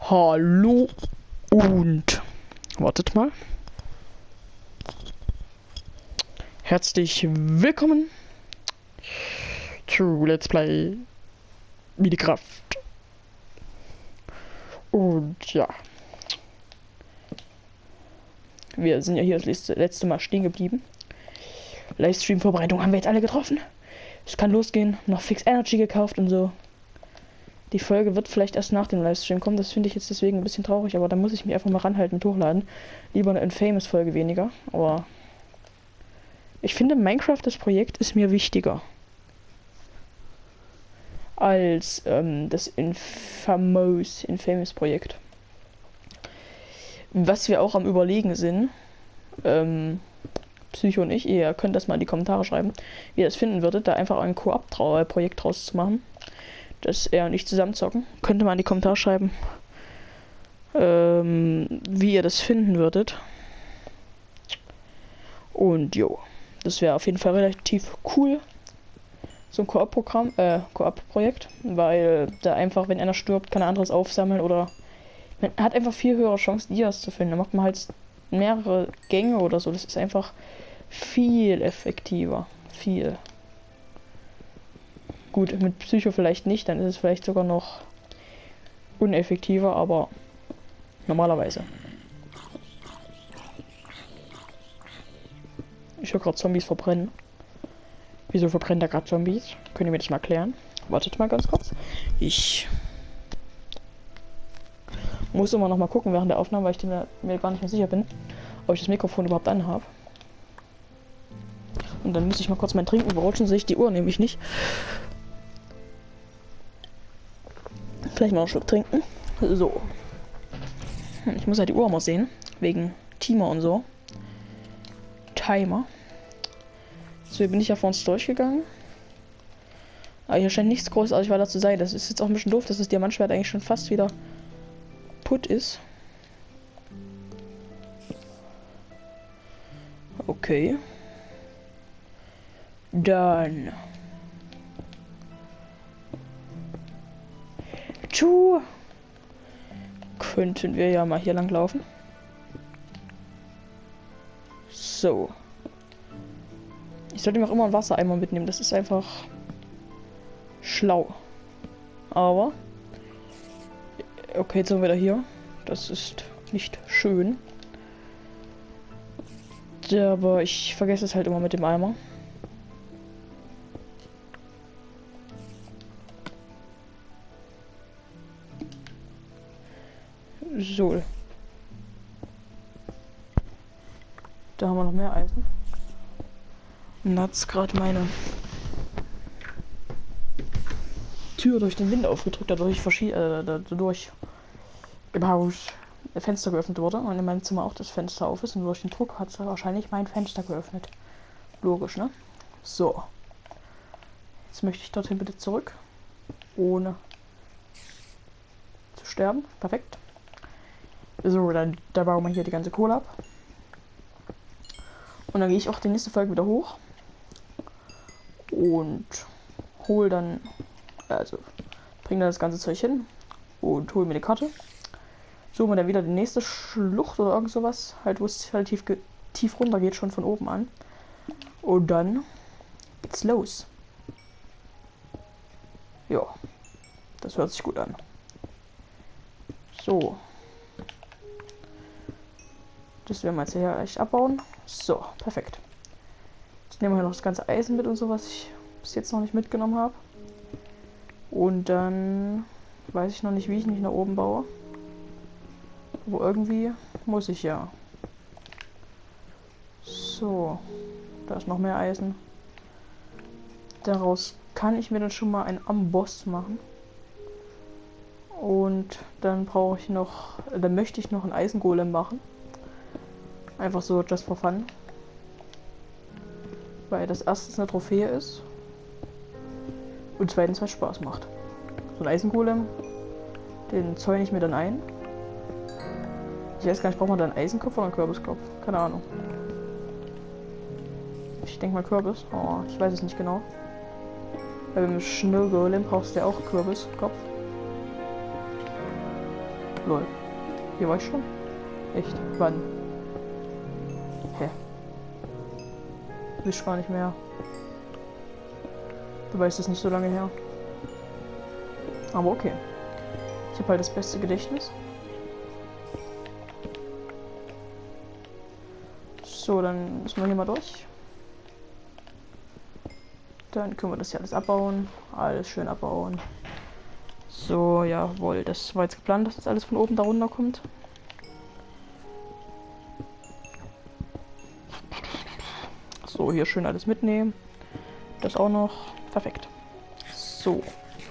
Hallo und wartet mal. Herzlich willkommen zu Let's Play Minecraft. Und ja, wir sind ja hier das letzte Mal stehen geblieben. Livestream-Vorbereitung haben wir jetzt alle getroffen. Es kann losgehen. Noch Fix Energy gekauft und so. Die Folge wird vielleicht erst nach dem Livestream kommen. Das finde ich jetzt deswegen ein bisschen traurig, aber da muss ich mich einfach mal ranhalten mit hochladen. Lieber eine Infamous-Folge weniger. Aber ich finde, Minecraft, das Projekt, ist mir wichtiger als das Infamous-Projekt. Was wir auch am Überlegen sind, Psycho und ich, ihr könnt das mal in die Kommentare schreiben, wie ihr das finden würdet, da einfach ein Koop-Projekt draus zu machen. Dass er und ich zusammen zocken. Könnt ihr mal in die Kommentare schreiben, wie ihr das finden würdet. Und jo, das wäre auf jeden Fall relativ cool. So ein Koop-Projekt, weil da einfach, wenn einer stirbt, kann er anderes aufsammeln oder man hat einfach viel höhere Chance, Dias zu finden. Da macht man halt mehrere Gänge oder so. Das ist einfach viel effektiver. Viel. Gut, mit Psycho vielleicht nicht, dann ist es vielleicht sogar noch uneffektiver, aber normalerweise. Ich höre gerade Zombies verbrennen. Wieso verbrennt er gerade Zombies? Könnt ihr mir das mal erklären? Wartet mal ganz kurz. Ich muss immer noch mal gucken während der Aufnahme, weil ich mir gar nicht mehr sicher bin, ob ich das Mikrofon überhaupt anhabe. Und dann muss ich mal kurz mein Trinken berutschen, sehe ich die Uhr nämlich nicht. Vielleicht mal einen Schluck trinken. So. Ich muss halt die Uhr mal sehen. Wegen Timer und so. Timer. So, hier bin ich ja vor uns durchgegangen. Aber hier scheint nichts großartig weiter zu sein. Das ist jetzt auch ein bisschen doof, dass das Diamantschwert eigentlich schon fast wieder putt ist. Okay. Dann. Könnten wir ja mal hier lang laufen. So. Ich sollte mir auch immer einen Wassereimer mitnehmen. Das ist einfach schlau. Aber okay, jetzt sind wir wieder hier. Das ist nicht schön. Aber ich vergesse es halt immer mit dem Eimer. So. Da haben wir noch mehr Eisen. Und da hat's gerade meine Tür durch den Wind aufgedrückt, dadurch im Haus das Fenster geöffnet wurde und in meinem Zimmer auch das Fenster auf ist und durch den Druck hat es wahrscheinlich mein Fenster geöffnet. Logisch, ne? So. Jetzt möchte ich dorthin bitte zurück. Ohne zu sterben. Perfekt. So, dann da bauen wir hier die ganze Kohle ab. Und dann gehe ich auch die nächste Folge wieder hoch. Und hol dann, also bring dann das ganze Zeug hin und hol mir die Karte. Suchen wir dann wieder die nächste Schlucht oder irgend sowas, halt wo es relativ tief runter geht, schon von oben an. Und dann geht's los. Ja, das hört sich gut an. So. Das werden wir jetzt hier echt abbauen. So, perfekt. Jetzt nehmen wir noch das ganze Eisen mit und so, was ich bis jetzt noch nicht mitgenommen habe. Und dann weiß ich noch nicht, wie ich mich nach oben baue. Aber irgendwie muss ich ja. So, da ist noch mehr Eisen. Daraus kann ich mir dann schon mal einen Amboss machen. Und dann brauche ich noch, dann möchte ich noch einen Eisengolem machen. Einfach so just for fun. Weil das erstens eine Trophäe ist. Und zweitens halt Spaß macht. So ein Eisengolem, den zäune ich mir dann ein. Ich weiß gar nicht, braucht man da einen Eisenkopf oder einen Kürbiskopf? Keine Ahnung. Ich denke mal Kürbis. Oh, ich weiß es nicht genau. Weil beim Schnurrgolem brauchst du ja auch Kürbiskopf. Lol. Hier war ich schon? Echt? Wann? Hä? Wisch gar nicht mehr. Du weißt es nicht so lange her. Aber okay. Ich habe halt das beste Gedächtnis. So, dann müssen wir hier mal durch. Dann können wir das hier alles abbauen. Alles schön abbauen. So, jawohl. Das war jetzt geplant, dass das alles von oben da runter kommt. So, hier schön alles mitnehmen. Das auch noch. Perfekt. So.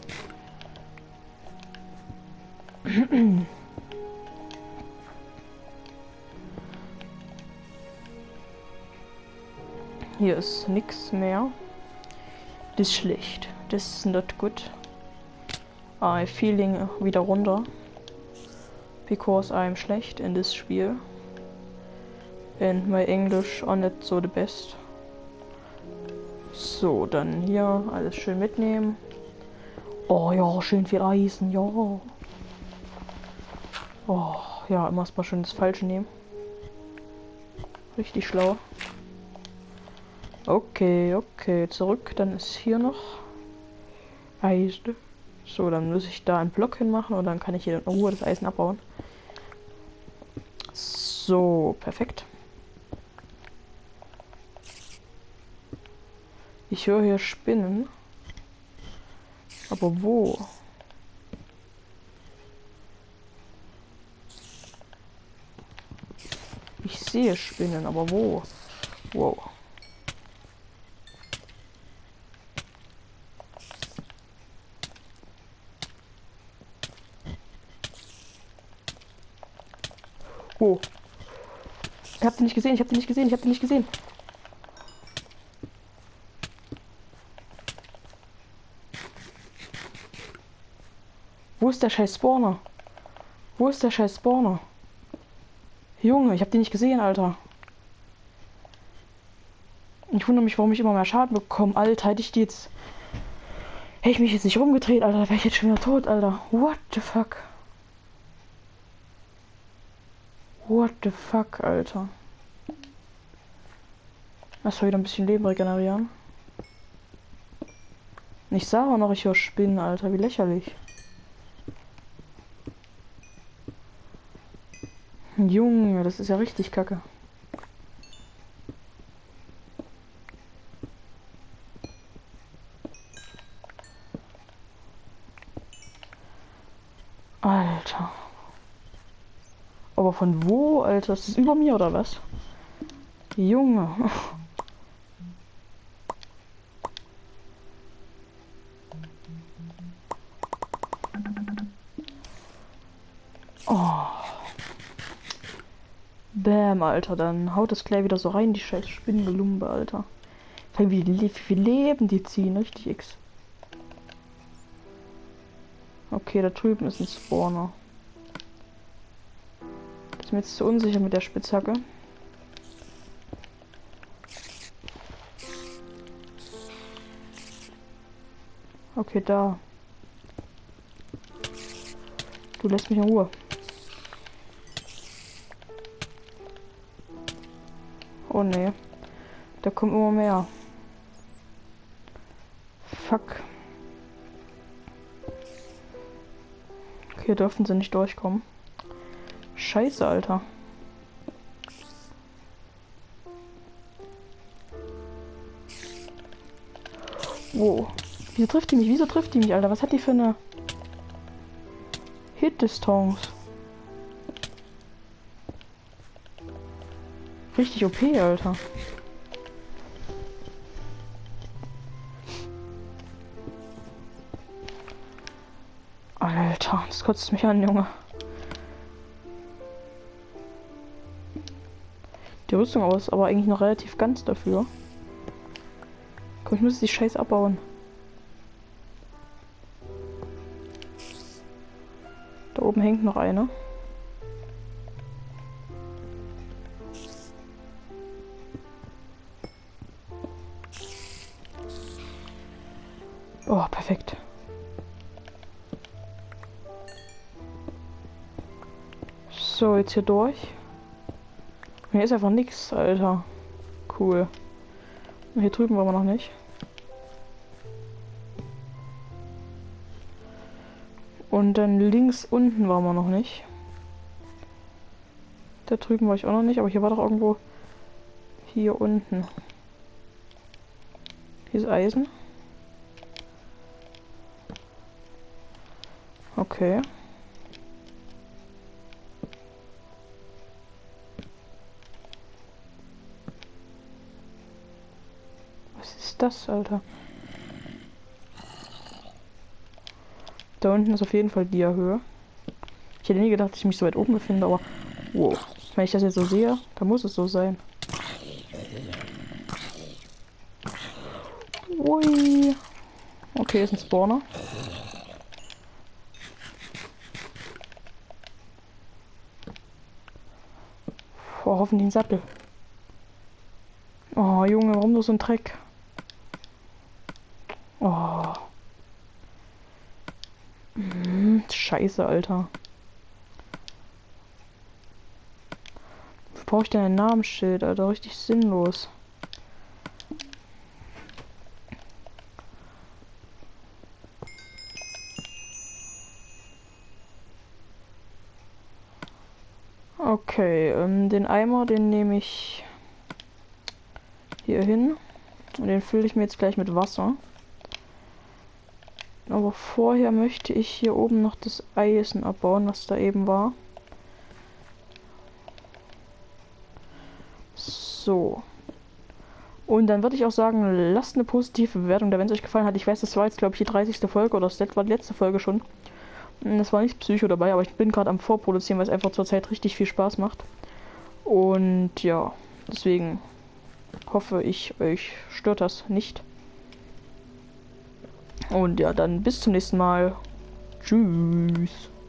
Hier ist nichts mehr. Das ist schlecht. Das ist not good. I feeling wieder runter. Because I'm schlecht in this Spiel. And my English are not so the best. So, dann hier alles schön mitnehmen. Oh ja, schön viel Eisen, ja. Oh, ja, immer mal schön das Falsche nehmen. Richtig schlau. Okay, okay, zurück. Dann ist hier noch Eisen. So, dann muss ich da einen Block hinmachen und dann kann ich hier in Ruhe das Eisen abbauen. So, perfekt. Ich höre hier Spinnen. Aber wo? Ich sehe Spinnen, aber wo? Wow. Oh. Ich hab den nicht gesehen, ich hab den nicht gesehen, ich hab den nicht gesehen. Wo ist der scheiß Spawner? Wo ist der scheiß Spawner? Junge, ich hab den nicht gesehen, Alter. Ich wundere mich, warum ich immer mehr Schaden bekomme. Alter, hätte ich mich jetzt nicht rumgedreht, Alter, wäre ich jetzt schon wieder tot, Alter. What the fuck? What the fuck, Alter. Lass mal wieder ein bisschen Leben regenerieren. Ich sah auch noch, ich höre Spinnen, Alter, wie lächerlich. Junge, das ist ja richtig kacke. Alter. Aber von wo, Alter? Ist das über mir oder was? Junge. Oh. Bäm, Alter. Dann haut das gleich wieder so rein, die scheiß Spinnengelumpe, Alter. Wie viel Leben die ziehen, richtig X. Okay, da drüben ist ein Spawner. Das ist mir jetzt zu unsicher mit der Spitzhacke. Okay, da. Du lässt mich in Ruhe. Oh ne. Da kommt immer mehr. Fuck. Okay, dürfen sie nicht durchkommen. Scheiße, Alter. Wow. Wieso trifft die mich? Wieso trifft die mich, Alter? Was hat die für eine Hit-Distanz? Richtig OP, Alter. Alter, das kotzt mich an, Junge. Die Rüstung aus, aber eigentlich noch relativ ganz dafür. Komm, ich muss die Scheiße abbauen. Da oben hängt noch eine. Oh, perfekt. So, jetzt hier durch. Hier ist einfach nichts, Alter. Cool. Und hier drüben waren wir noch nicht. Und dann links unten waren wir noch nicht. Da drüben war ich auch noch nicht, aber hier war doch irgendwo... Hier unten. Hier ist Eisen. Okay. Was ist das, Alter? Da unten ist auf jeden Fall die Höhe. Ich hätte nie gedacht, dass ich mich so weit oben befinde, aber wow. Wenn ich das jetzt so sehe, dann muss es so sein. Ui. Okay, ist ein Spawner. Oh, hoffentlich ein Sattel. Oh, Junge, warum nur so ein Dreck? Oh. Scheiße, Alter. Wofür brauche ich denn ein Namensschild, Alter? Richtig sinnlos. Okay, den Eimer, den nehme ich hier hin. Und den fülle ich mir jetzt gleich mit Wasser. Aber vorher möchte ich hier oben noch das Eisen abbauen, was da eben war. So. Und dann würde ich auch sagen, lasst eine positive Bewertung da, wenn es euch gefallen hat. Ich weiß, das war jetzt, glaube ich, die 30. Folge oder das war die letzte Folge schon. Es war nicht Psycho dabei, aber ich bin gerade am Vorproduzieren, weil es einfach zurzeit richtig viel Spaß macht. Und ja, deswegen hoffe ich, euch stört das nicht. Und ja, dann bis zum nächsten Mal. Tschüss.